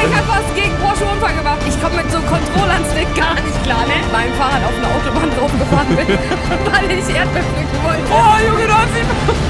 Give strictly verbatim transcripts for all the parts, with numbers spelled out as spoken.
Ey, ich hab fast gegen Porsche Unfall gemacht. Ich komme mit so einem Controller-Stick gar nicht klar, ne? Mein Fahrrad auf einer Autobahn drauf gefahren bin, weil ich Erdbeeren pflücken wollte. Oh, Junge, du hast ihn...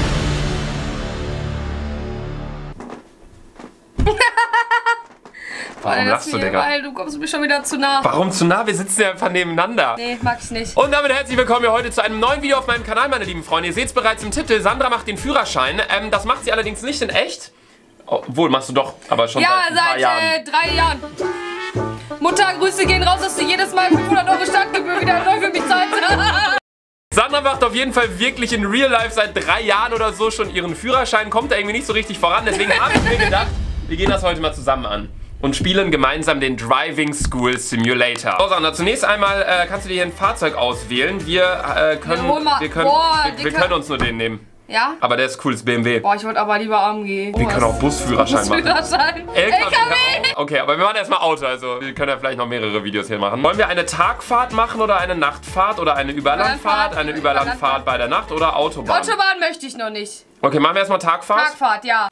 Warum lachst du, Digga? Weil du kommst mir schon wieder zu nah. Warum zu nah? Wir sitzen ja einfach nebeneinander. Nee, mag ich nicht. Und damit herzlich willkommen hier heute zu einem neuen Video auf meinem Kanal, meine lieben Freunde. Ihr seht es bereits im Titel, Sandra macht den Führerschein. Ähm, das macht sie allerdings nicht in echt. Obwohl, machst du doch, aber schon ja, seit ein paar seit Jahren. Äh, drei Jahren. Mutter, Grüße gehen raus, dass du jedes Mal fünfhundert Euro Startgebühr wieder neu für mich zahlst. Sandra macht auf jeden Fall wirklich in Real Life seit drei Jahren oder so schon ihren Führerschein. Kommt da irgendwie nicht so richtig voran, deswegen habe ich mir gedacht, wir gehen das heute mal zusammen an. Und spielen gemeinsam den Driving School Simulator. So, Sandra, zunächst einmal äh, kannst du dir hier ein Fahrzeug auswählen. Wir äh, können, ja, wir, können, Boah, wir, wir können uns nur den nehmen. Ja? Aber der ist cool, das B M W. Boah, ich wollte aber lieber A M G. Wir können auch Busführerschein machen. Busführerschein. L K W. L K W. Okay, aber wir machen erstmal Auto, also wir können ja vielleicht noch mehrere Videos hier machen. Wollen wir eine Tagfahrt machen oder eine Nachtfahrt oder eine Überlandfahrt? Eine Überlandfahrt bei der Nacht oder Autobahn? Autobahn möchte ich noch nicht. Okay, machen wir erstmal Tagfahrt. Tagfahrt, ja.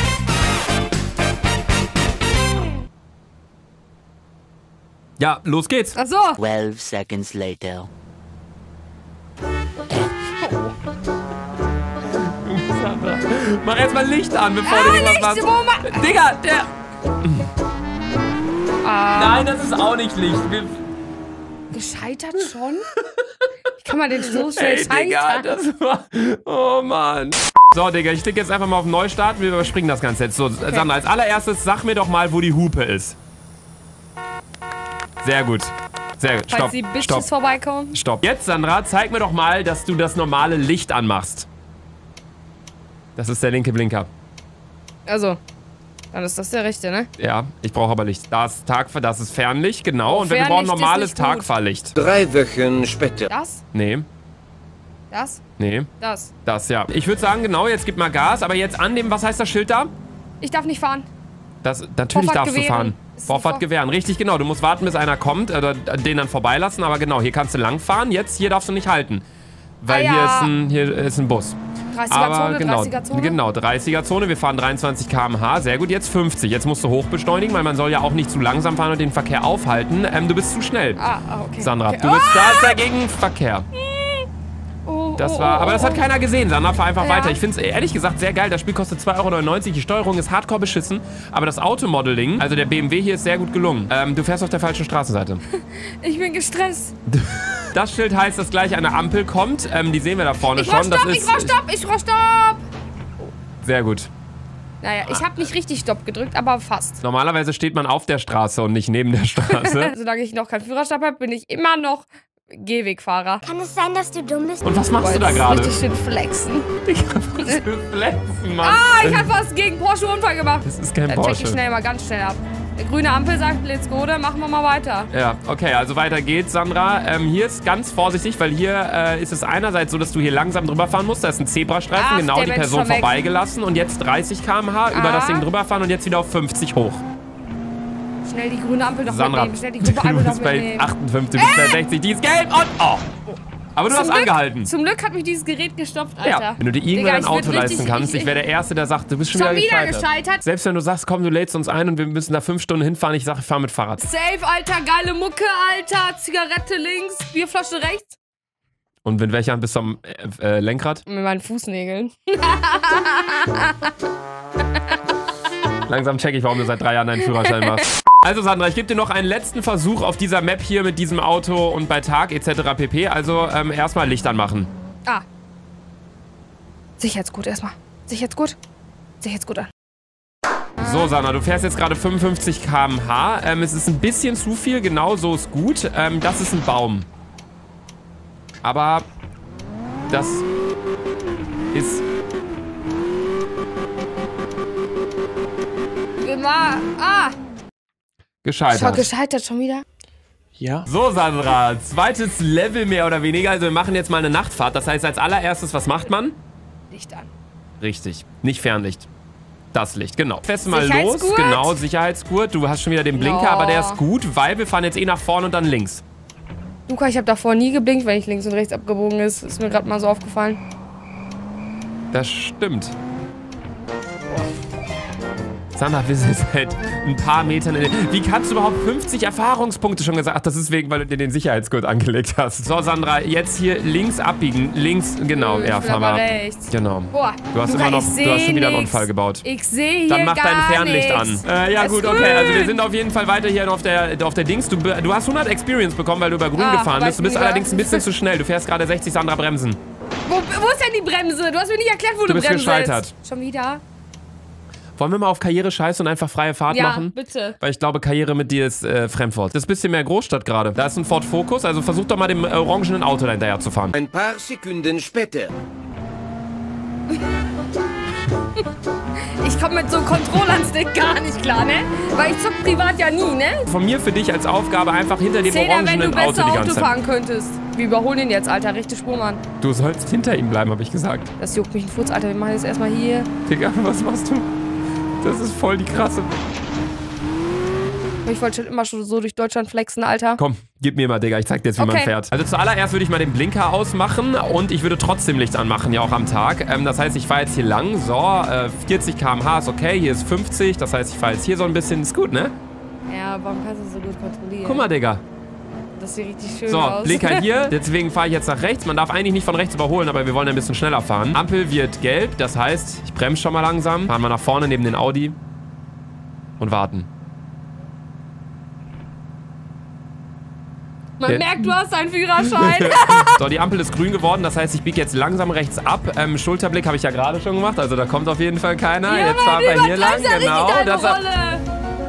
Ja, los geht's. Ach so. twelve seconds later. Mach erstmal Licht an, bevor Ah, du irgendwas Licht, machst. wo ma- Digga, der... Ah, Nein, das ist auch nicht Licht. Wir... gescheitert schon? Wie kann man den so schnell Ey, Digga, scheitern? das war... Oh, Mann. So, Digga, ich klicke jetzt einfach mal auf Neustart. Wir überspringen das Ganze jetzt. So, okay. Sandra, als allererstes sag mir doch mal, wo die Hupe ist. Sehr gut. Sehr gut. Falls Stopp. die Bitches Stopp. vorbeikommen. Stopp. Jetzt, Sandra, zeig mir doch mal, dass du das normale Licht anmachst. Das ist der linke Blinker. Also, dann ist das der rechte, ne? Ja, ich brauche aber Licht. Das ist Tag, das ist Fernlicht, genau. Oh, und wir brauchen Fernlicht ist normales nicht gut. Tagfahrlicht. Drei Wochen später. Das? Nee, Das? nee, Das. das, ja. Ich würde sagen, genau, jetzt gib mal Gas, aber jetzt annehmen, was heißt das Schild da? Ich darf nicht fahren. Das, natürlich Vorfahrt darfst du gewähren. fahren. Ist Vorfahrt vor- gewähren, richtig, genau. Du musst warten, bis einer kommt oder den dann vorbeilassen, aber genau, hier kannst du lang fahren. Jetzt, hier darfst du nicht halten. Weil Ah, hier, ja. ist ein, hier ist ein Bus. dreißiger-Zone, genau, dreißiger-Zone? genau, dreißiger-Zone. Wir fahren dreiundzwanzig Kilometer pro Stunde. Sehr gut, jetzt fünfzig. Jetzt musst du hoch beschleunigen, weil man soll ja auch nicht zu langsam fahren und den Verkehr aufhalten. Ähm, du bist zu schnell. Ah, ah, okay. Sandra, okay. du bist da ist dagegen Verkehr. Oh, Das oh, war, oh, aber das oh, hat keiner gesehen. Sandra, fahr einfach Ja. weiter. Ich finde es ehrlich gesagt sehr geil. Das Spiel kostet zwei Euro neunundneunzig. Die Steuerung ist hardcore beschissen. Aber das Automodeling, also der B M W hier, ist sehr gut gelungen. Ähm, du fährst auf der falschen Straßenseite. Ich bin gestresst. Das Schild heißt, dass gleich eine Ampel kommt. Ähm, die sehen wir da vorne Ich brauch schon. Stopp, das ich ist brauch Stopp, ich brauch Stopp. sehr gut. Naja, ich habe nicht richtig Stopp gedrückt, aber fast. Normalerweise steht man auf der Straße und nicht neben der Straße. Solange ich noch keinen Führerschein habe, bin ich immer noch Gehwegfahrer. Kann es sein, dass du dumm bist? Und was machst du da Jetzt gerade? richtig schön flexen. Was für Flexen, Mann. Ah, ich habe fast gegen Porsche Unfall gemacht. Das ist kein Da check ich Porsche. schnell mal ganz schnell ab. Die grüne Ampel sagt, let's go, dann machen wir mal weiter. Ja, okay, also weiter geht's, Sandra. Ähm, hier ist ganz vorsichtig, weil hier äh, ist es einerseits so, dass du hier langsam drüber fahren musst. Da ist ein Zebrastreifen, Ach, genau der die Mensch Person schon weg. vorbeigelassen. Und jetzt dreißig Kilometer pro Stunde über Ah. das Ding drüber fahren und jetzt wieder auf fünfzig hoch. Schnell die grüne Ampel noch Sandra, mitnehmen. Schnell die du grüne Ampel noch bist bei mitnehmen. achtundfünfzig bis bei sechzig, die ist gelb und oh. Aber du Zum hast Glück- angehalten. Zum Glück hat mich dieses Gerät gestoppt, Alter. Ja, wenn du dir irgendwann Digga, ein ich Auto würd leisten richtig- kannst, ich, wäre der Erste, der sagt, du bist schon, Schon wieder, wieder gescheitert. gescheitert? Selbst wenn du sagst, komm, du lädst uns ein und wir müssen da fünf Stunden hinfahren, ich sage, ich fahre mit Fahrrad. Safe, Alter, geile Mucke, Alter. Zigarette links, Bierflasche rechts. Und mit welcher Hand bist du am äh, äh, Lenkrad? Mit meinen Fußnägeln. Langsam check ich, warum du seit drei Jahren einen Führerschein machst. Also Sandra, ich gebe dir noch einen letzten Versuch auf dieser Map hier mit diesem Auto und bei Tag et cetera pp. Also ähm, erstmal Licht anmachen. Ah. Sicherheitsgut erstmal. Sicherheitsgut. Sicherheitsgut an. So Sandra, du fährst jetzt gerade fünfundfünfzig Kilometer pro Stunde. Ähm, es ist ein bisschen zu viel, genau so ist gut. Ähm, das ist ein Baum. Aber das ist... Immer. Ah. gescheitert. Schon gescheitert schon wieder? Ja. So, Sandra, zweites Level mehr oder weniger. Also wir machen jetzt mal eine Nachtfahrt. Das heißt, als allererstes, was macht man? Licht an. Richtig, nicht Fernlicht. Das Licht, genau. Fährst du mal los. Sicherheitsgurt? Genau, Sicherheitsgurt. Du hast schon wieder den Blinker, Ja. aber der ist gut, weil wir fahren jetzt eh nach vorne und dann links. Luca, ich habe davor nie geblinkt, wenn ich links und rechts abgebogen ist. Ist mir gerade mal so aufgefallen. Das stimmt. Sandra, wir sind seit ein paar Metern in den... Wie kannst du überhaupt fünfzig Erfahrungspunkte schon gesagt? Ach, das ist wegen, weil du dir den Sicherheitsgurt angelegt hast. So, Sandra, jetzt hier links abbiegen. Links, genau. Ich ja, fahr mal ab. rechts. Genau. Boah, Du hast Luca, immer noch, ich du hast schon wieder einen nix. Unfall gebaut. Ich sehe hier Dann mach gar dein Fernlicht nix. an. Äh, ja Es gut, ist okay. Also wir grün. sind auf jeden Fall weiter hier auf der, auf der Dings. Du, du hast hundert Experience bekommen, weil du über grün Ah, gefahren weiß bist. Du bist nicht, allerdings ein ja. bisschen zu schnell. Du fährst gerade sechzig, Sandra, bremsen. Wo, wo ist denn die Bremse? Du hast mir nicht erklärt, wo Du du, bist bremst. gescheitert. Schon wieder? Wollen wir mal auf Karriere scheißen und einfach freie Fahrt Ja, machen? bitte. Weil ich glaube, Karriere mit dir ist äh, Fremdwort. Das ist ein bisschen mehr Großstadt gerade. Da ist ein Ford Focus, also versuch doch mal dem äh, orangenen Auto hinterher zu fahren. Ein paar Sekunden später. Ich komme mit so einem Controller-Stick gar nicht klar, ne? Weil ich zock privat ja nie, ne? Von mir für dich als Aufgabe einfach hinter dem Zehner, wenn du orangenen Auto besser die Auto ganze Zeit. fahren könntest. Wir überholen ihn jetzt, Alter. Rechte Spur, Mann. Du sollst hinter ihm bleiben, habe ich gesagt. Das juckt mich ein Furz, Alter. Wir machen jetzt erstmal hier. Digga, was machst du? Das ist voll die krasse... Ich wollte schon immer schon so durch Deutschland flexen, Alter. Komm, gib mir mal, Digga, ich zeig dir jetzt, wie man Okay. fährt. Also zuallererst würde ich mal den Blinker ausmachen und ich würde trotzdem Licht anmachen, ja auch am Tag. Ähm, das heißt, ich fahre jetzt hier lang, so, äh, vierzig Kilometer pro Stunde ist okay, hier ist fünfzig, das heißt, ich fahre jetzt hier so ein bisschen, ist gut, ne? Ja, warum kannst du so gut kontrollieren? Guck mal, Digga. Das sieht richtig schön So, aus. Blinker hier, deswegen fahre ich jetzt nach rechts. Man darf eigentlich nicht von rechts überholen, aber wir wollen ein bisschen schneller fahren. Ampel wird gelb, das heißt, ich bremse schon mal langsam, fahren wir nach vorne neben den Audi und warten. Man Ja. merkt, du hast einen Führerschein. So, die Ampel ist grün geworden, das heißt, ich biege jetzt langsam rechts ab. Ähm, Schulterblick habe ich ja gerade schon gemacht, also da kommt auf jeden Fall keiner. Ja, jetzt Mann, fahren wir hier lang, übertreibst ja genau. richtig deine Das hat, Rolle.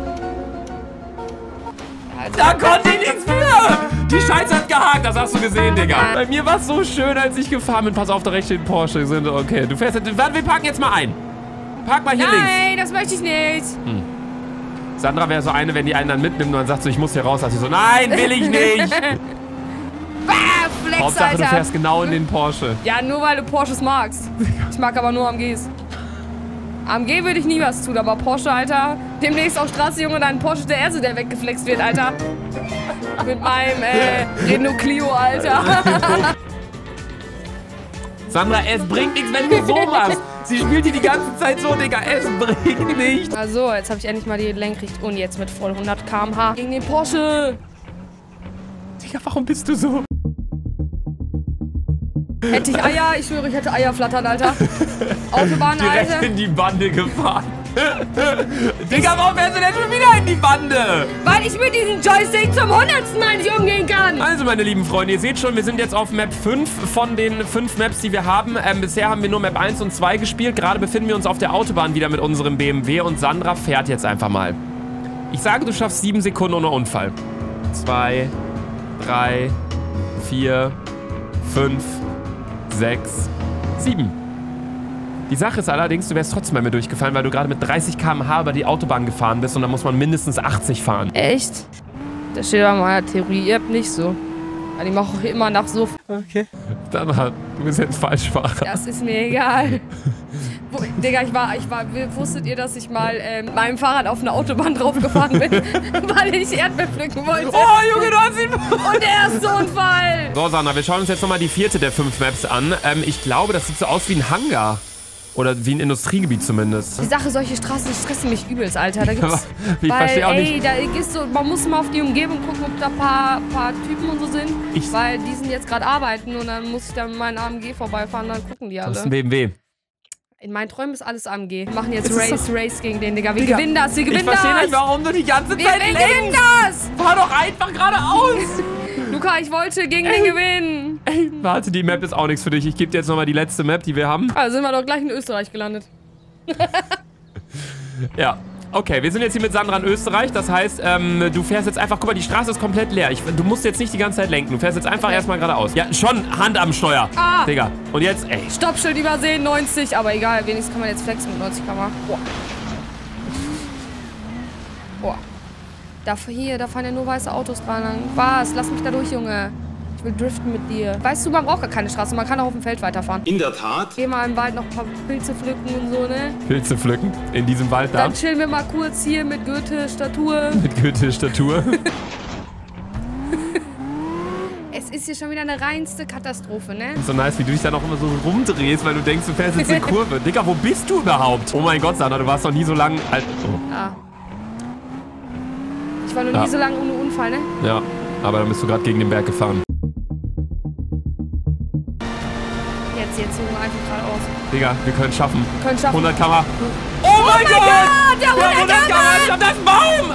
da konnte ich nichts für! Die Scheiße hat gehakt, das hast du gesehen, Digga. Ja. Bei mir war es so schön, als ich gefahren bin. Pass auf, da rechts steht ein Porsche. Sind okay, du fährst jetzt. Warte, wir parken jetzt mal ein. Park mal hier links. Nein, das möchte ich nicht. Sandra wäre so eine, wenn die einen dann mitnimmt und dann sagt so, ich muss hier raus. Sagt sie so, nein, will ich nicht. Bah, Flex, Hauptsache, Alter. du fährst genau in den Porsche. Ja, nur weil du Porsches magst. Ich mag aber nur A M Gs. A M G würde ich nie was tun, aber Porsche, Alter. Demnächst auf Straße, Junge, dein Porsche ist der erste, der weggeflext wird, Alter. Mit meinem, äh, Renault Clio, Alter. Sandra, es bringt nichts, wenn du so machst. Sie spielt hier die ganze Zeit so, Digga. Es bringt nichts. Also, jetzt habe ich endlich mal die Lenkrichtung. Und jetzt mit voll hundert Kilometer pro Stunde gegen den Porsche. Digga, warum bist du so? Hätte ich Eier, ich schwöre, ich hätte Eier flattern, Alter. Autobahn, Direkt Alter. in die Bande gefahren. Digga, warum fährst du denn schon wieder in die Bande? Weil ich mit diesem Joystick zum hundertsten Mal nicht umgehen kann. Also, meine lieben Freunde, ihr seht schon, wir sind jetzt auf Map fünf von den fünf Maps, die wir haben. Ähm, bisher haben wir nur Map eins und zwei gespielt. Gerade befinden wir uns auf der Autobahn wieder mit unserem B M W und Sandra fährt jetzt einfach mal. Ich sage, du schaffst sieben Sekunden ohne Unfall. Zwei, drei, vier, fünf, sechs, sieben. Die Sache ist allerdings, du wärst trotzdem bei mir durchgefallen, weil du gerade mit dreißig Kilometer pro Stunde über die Autobahn gefahren bist und da muss man mindestens achtzig fahren. Echt? Das steht an meiner Theorie-App nicht so. Weil ich mache auch immer nach so... Sandra, du bist jetzt Falschfahrer. Das ist mir egal. Wo, Digga, ich war, ich war... Wusstet ihr, dass ich mal ähm, mit meinem Fahrrad auf eine Autobahn draufgefahren bin? Weil ich Erdbeer pflücken wollte. Oh, Junge, du hast ihn... Und der erste Unfall. So, Sandra, wir schauen uns jetzt nochmal die vierte der fünf Maps an. Ähm, ich glaube, das sieht so aus wie ein Hangar. Oder wie ein Industriegebiet zumindest. Die Sache, solche Straßen stressen mich übelst, Alter. Da gibt's, ich weil, verstehe auch ey, nicht... da gehst du, man muss mal auf die Umgebung gucken, ob da ein paar, paar Typen und so sind. Ich- weil die sind jetzt gerade arbeiten und dann muss ich da mit meinem A M G vorbeifahren, dann gucken die Das ist alle. ein B M W. In meinen Träumen ist alles A M G. Wir machen jetzt Es ist Race, doch- Race gegen den, Digga. Wir Digga, gewinnen das, wir Ich gewinnen das. verstehe nicht, warum du die ganze wir Zeit gewinnen lenkst. das. Fahr doch einfach geradeaus. Luca, ich wollte gegen den gewinnen. Warte, die Map ist auch nichts für dich. Ich gebe dir jetzt nochmal die letzte Map, die wir haben. Also sind wir doch gleich in Österreich gelandet. Ja. Okay, wir sind jetzt hier mit Sandra in Österreich. Das heißt, ähm, du fährst jetzt einfach... Guck mal, die Straße ist komplett leer. Ich, du musst jetzt nicht die ganze Zeit lenken. Du fährst jetzt einfach Okay. erstmal geradeaus. Ja, schon Hand am Steuer. Ah. Digga. Und jetzt, ey. Stoppschild übersehen, neunzig, aber egal, wenigstens kann man jetzt flexen mit neunzig Kilometer pro Stunde. Boah. Boah. Da, hier, da fahren ja nur weiße Autos dran. Was? Lass mich da durch, Junge. Ich will driften mit dir. Weißt du, man braucht gar keine Straße, man kann auch auf dem Feld weiterfahren. In der Tat. Geh mal im Wald noch ein paar Pilze pflücken und so, ne? Pilze pflücken in diesem Wald da. Dann chillen wir mal kurz hier mit Goethe-Statue. Mit Goethe-Statur. Es ist hier schon wieder eine reinste Katastrophe, ne? So nice, wie du dich da noch immer so rumdrehst, weil du denkst, du fährst jetzt in Kurve. Digga, wo bist du überhaupt? Oh mein Gott, Sandra, du warst noch nie so lang alt. Oh. Ah. Ich war noch Ja. nie so lange ohne Unfall, ne? Ja, aber dann bist du gerade gegen den Berg gefahren. Jetzt, jetzt, Junge, einfach geradeaus. Digga, wir können es schaffen. Wir können schaffen. hundert Kammer. Oh, Oh mein mein Gott! Gott, der Ja, hundert Kammer! Ich hab das Baum!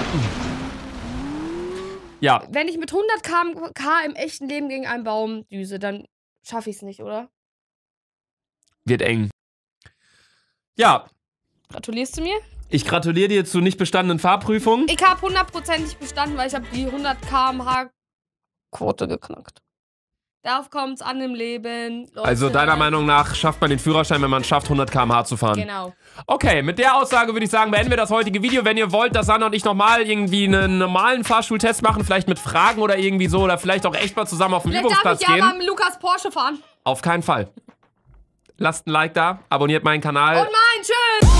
Ja, Wenn ich mit hundert Kilometer pro Stunde im echten Leben gegen einen Baum düse, dann schaffe ich es nicht, oder? wird eng. Ja, Gratulierst du mir? ich gratuliere dir zur nicht bestandenen Fahrprüfung. Ich habe hundertprozentig bestanden, weil ich habe die hundert Kilometer pro Stunde Quote geknackt. Darauf kommt es an im Leben. Leute. Also deiner Meinung nach schafft man den Führerschein, wenn man es schafft, hundert Kilometer pro Stunde zu fahren? Genau. Okay, mit der Aussage würde ich sagen, beenden wir das heutige Video. Wenn ihr wollt, dass Sandra und ich nochmal irgendwie einen normalen Fahrschultest machen, vielleicht mit Fragen oder irgendwie so, oder vielleicht auch echt mal zusammen auf den Vielleicht darf Übungsplatz ich ja gehen. mal mit Lukas Porsche fahren. Auf keinen Fall. Lasst ein Like da, abonniert meinen Kanal. Und mein, tschüss!